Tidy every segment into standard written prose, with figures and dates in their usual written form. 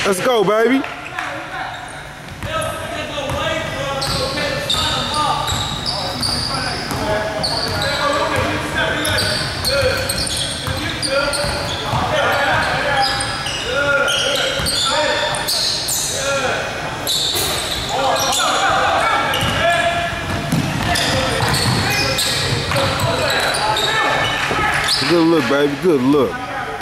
Let's go, baby. Good look, baby. Good look.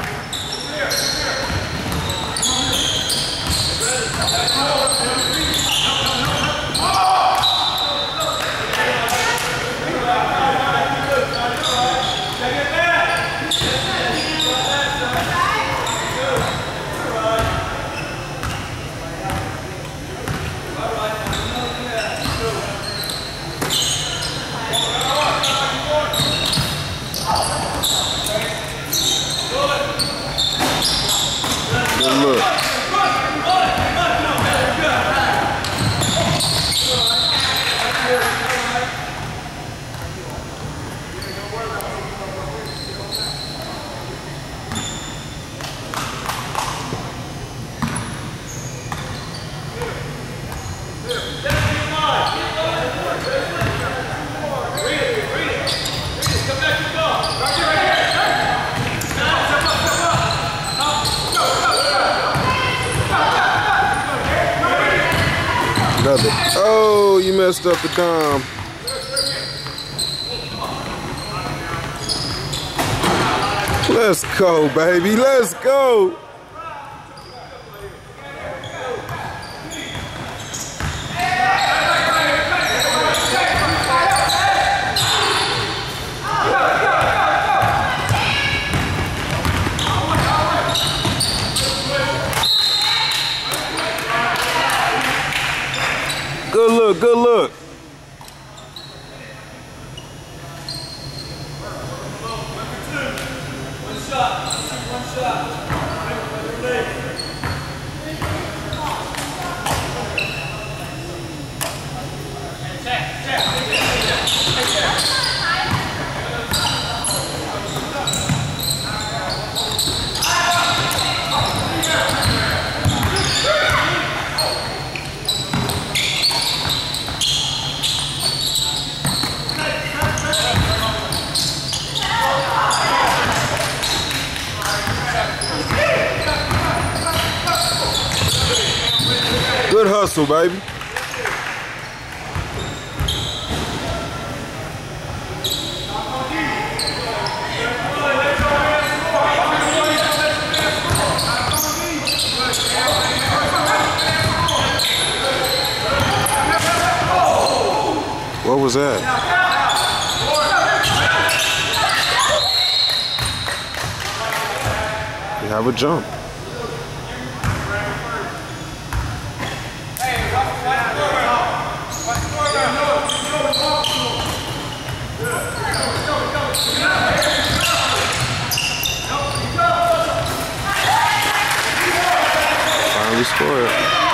Oh, you messed up the dime. Let's go, baby. Let's go. Good look, good look. Good hustle, baby. What was that? You have a jump. Finally scored.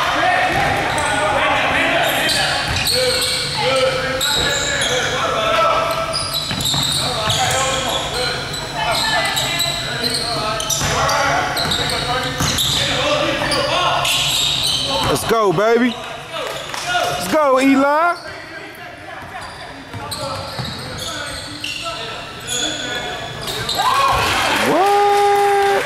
Let's go, baby. Let's go, Eli. What?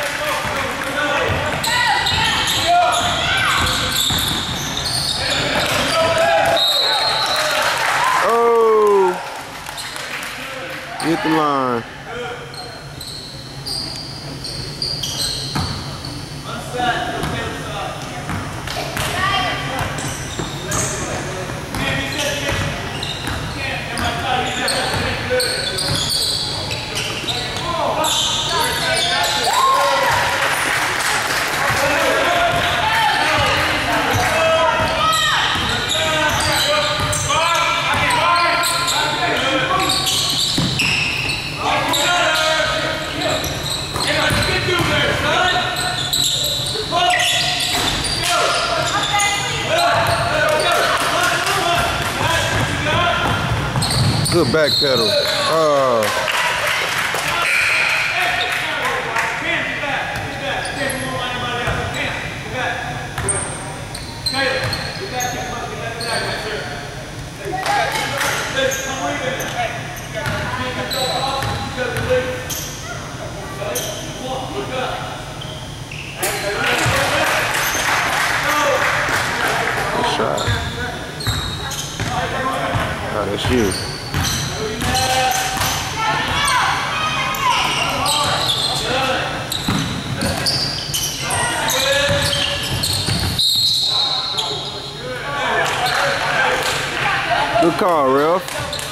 Oh. Hit the line. Good back pedal. Oh, that's you. Good call, Ralph.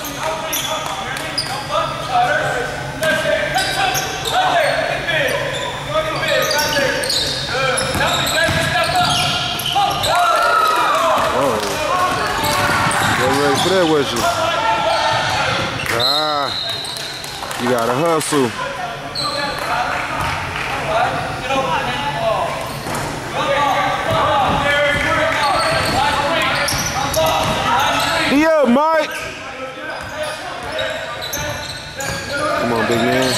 Ready for that with you. Ah, you gotta hustle. Yeah, Mike. Come on, big man.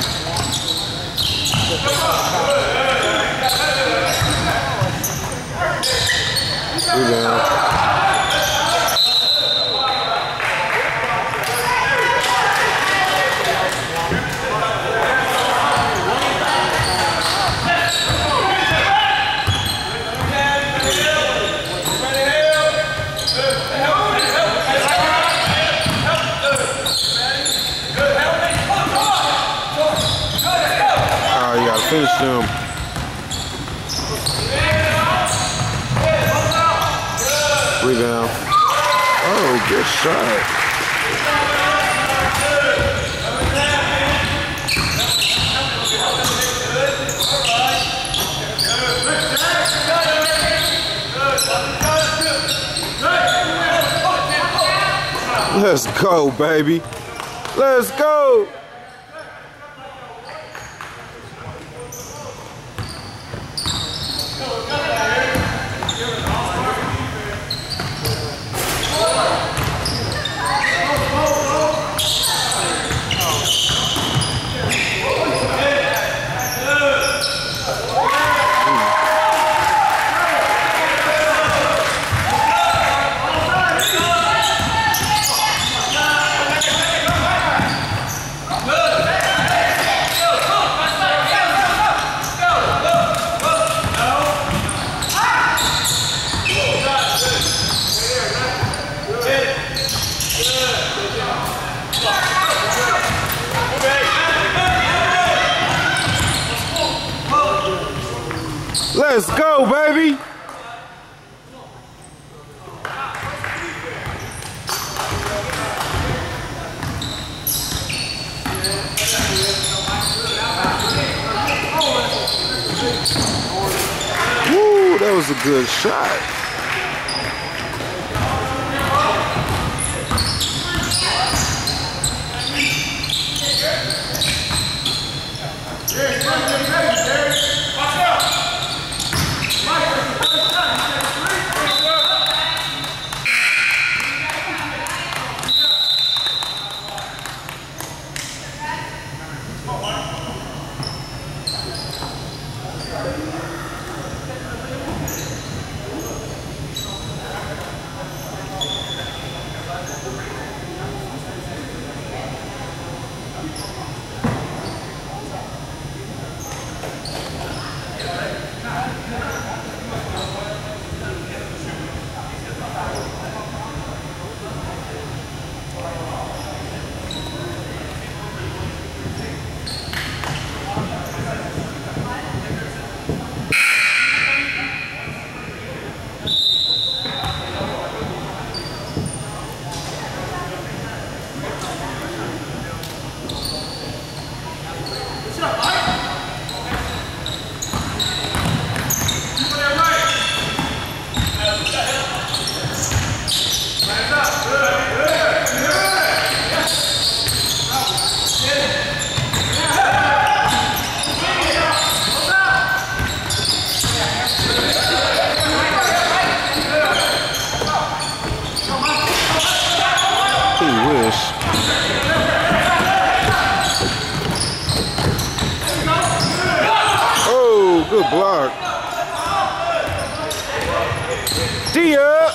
Rebound. Finish them. Rebound. Oh, good shot. Let's go, baby. Let's go. Let's go, baby. Woo, that was a good shot. Oh, good block. Dia.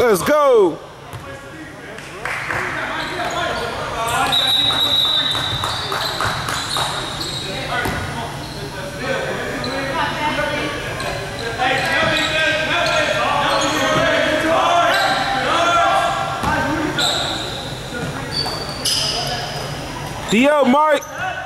Let's go. D.O. Mike.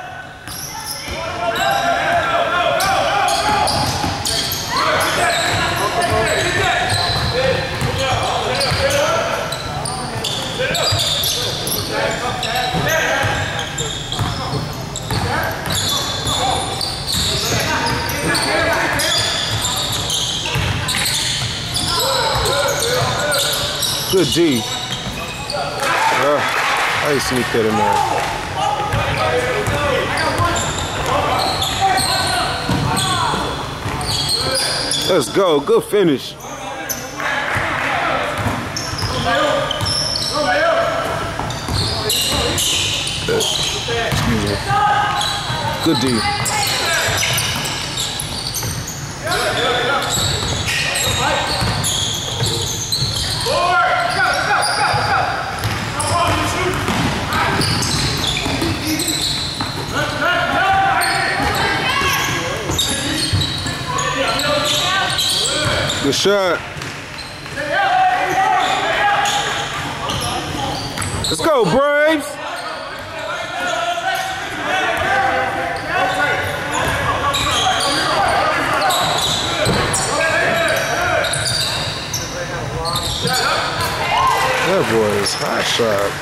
Good D. I ain't sneak that in there. Let's go. Good finish. Excuse me. Good D. Good shot. Let's go, Braves. That boy is hot shot.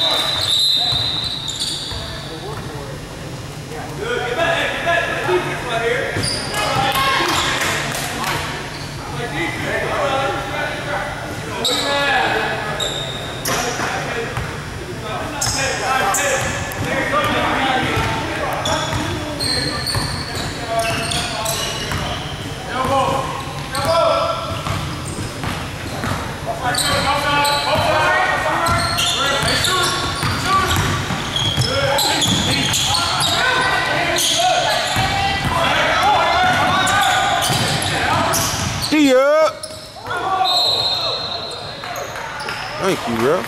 Thank you, bro.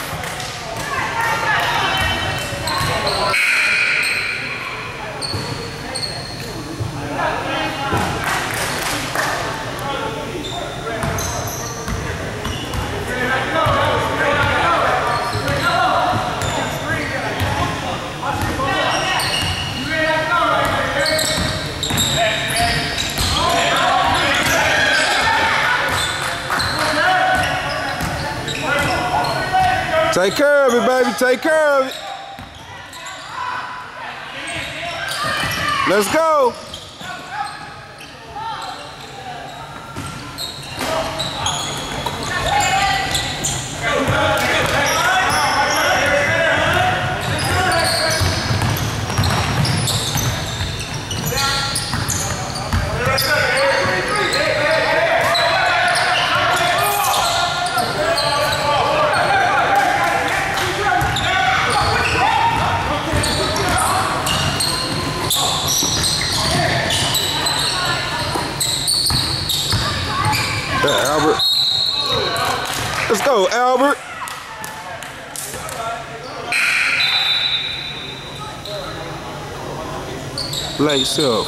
Take care of it, baby. Take care of it. Let's go. Albert. Let's go, Albert. Play yourself.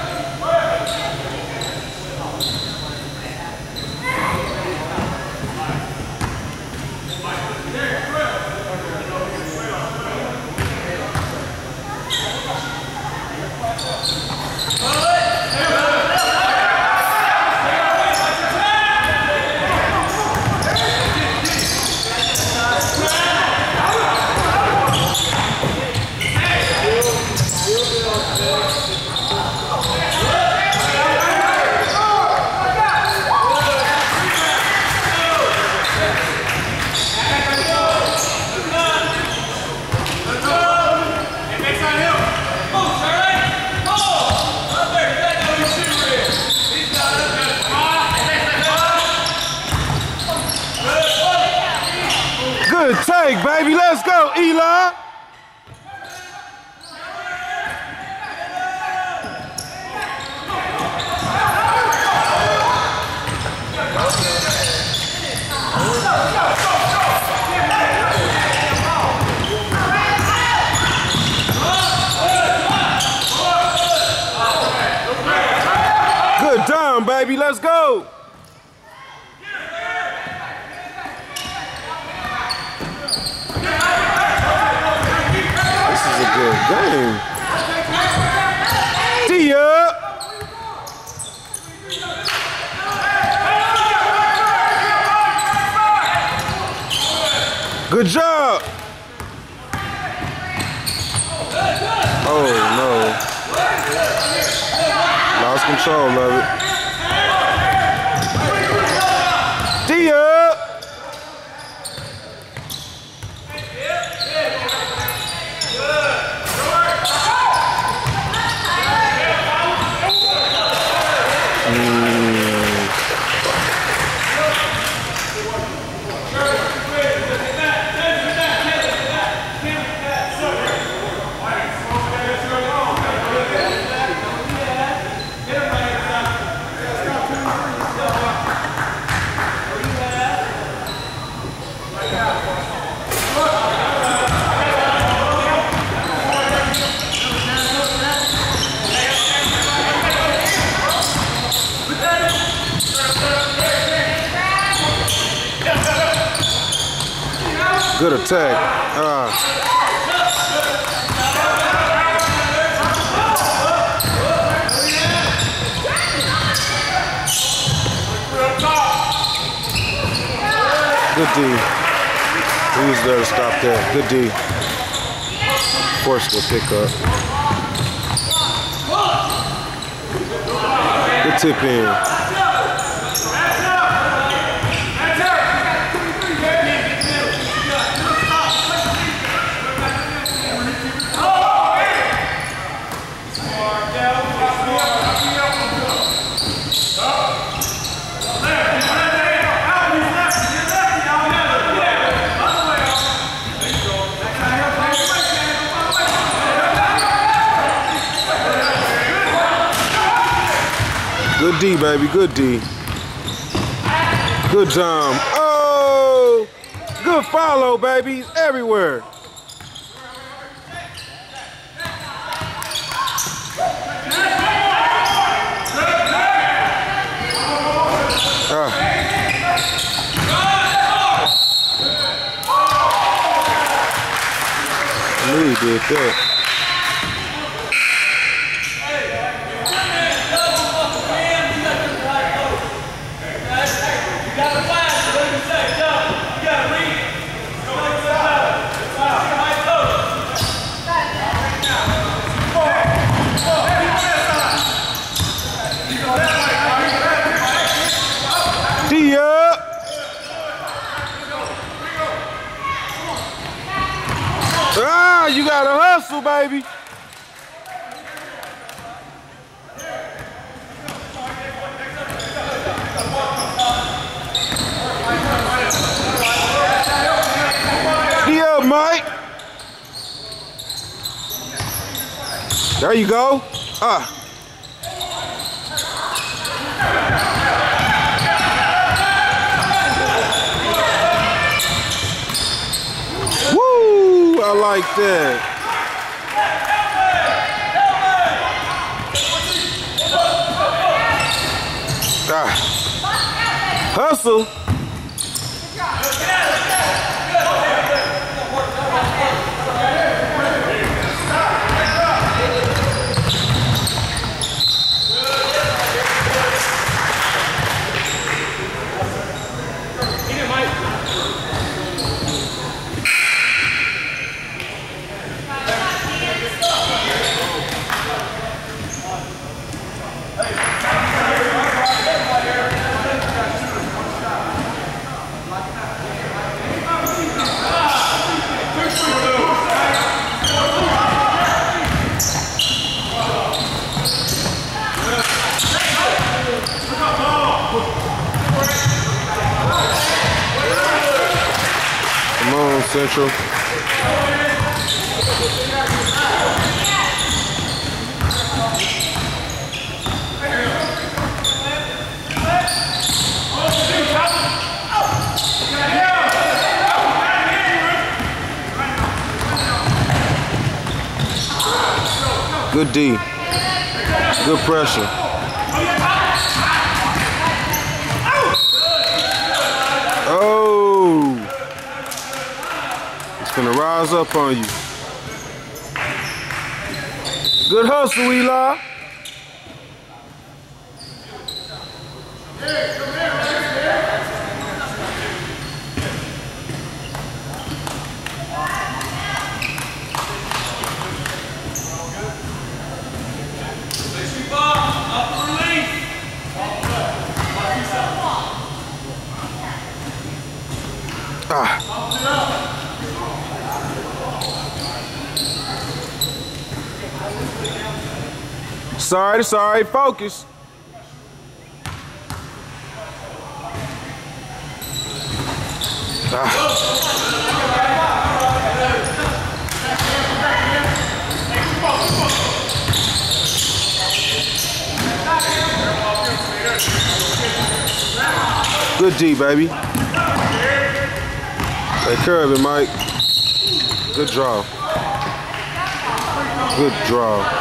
Good take, baby. Let's go, Eli. drum, baby. Let's go. This is a good game. See ya. Good job. Oh no. Lost control of it. See ya. Good attack. Good D. He was there to stop that. Good D. Forced the pickup. Good tip in. Good D, baby. Good D. Good time. Oh! Good follow, baby. He's everywhere. I knew he did that. You gotta hustle, baby. Yeah, Mike. There you go. Woo! I like that. Hustle. Tulsa Central. Good D. Good pressure. rise up on you. Good hustle, Eli. Sorry, focus. Good D, baby. Hey, curve it, Mike. Good draw. Good draw.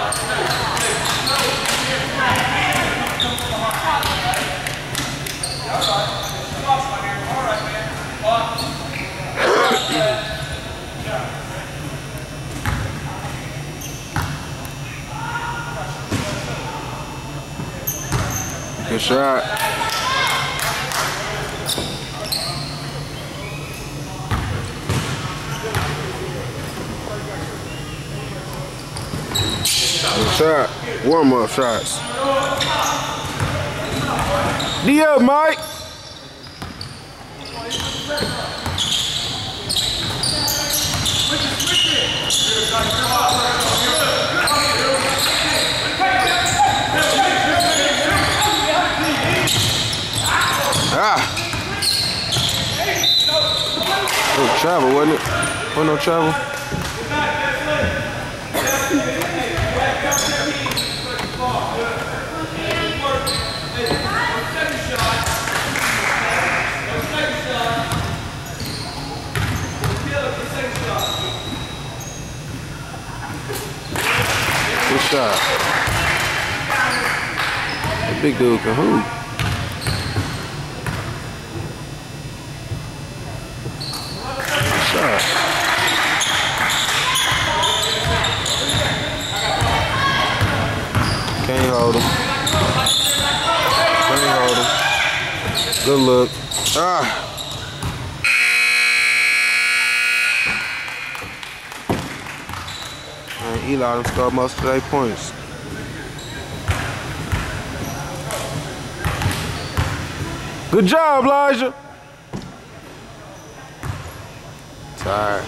Good shot. Good shot. Warm-up shots. D up, Mike. No travel, wasn't it? Wasn't no travel? Good shot. That big dude can hoop. Can't hold him. Can't hold him. Good look. And Eli done scored most of their points. Good job, Elijah. Tired.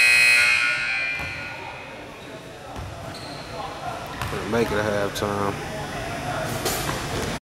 Make it a halftime.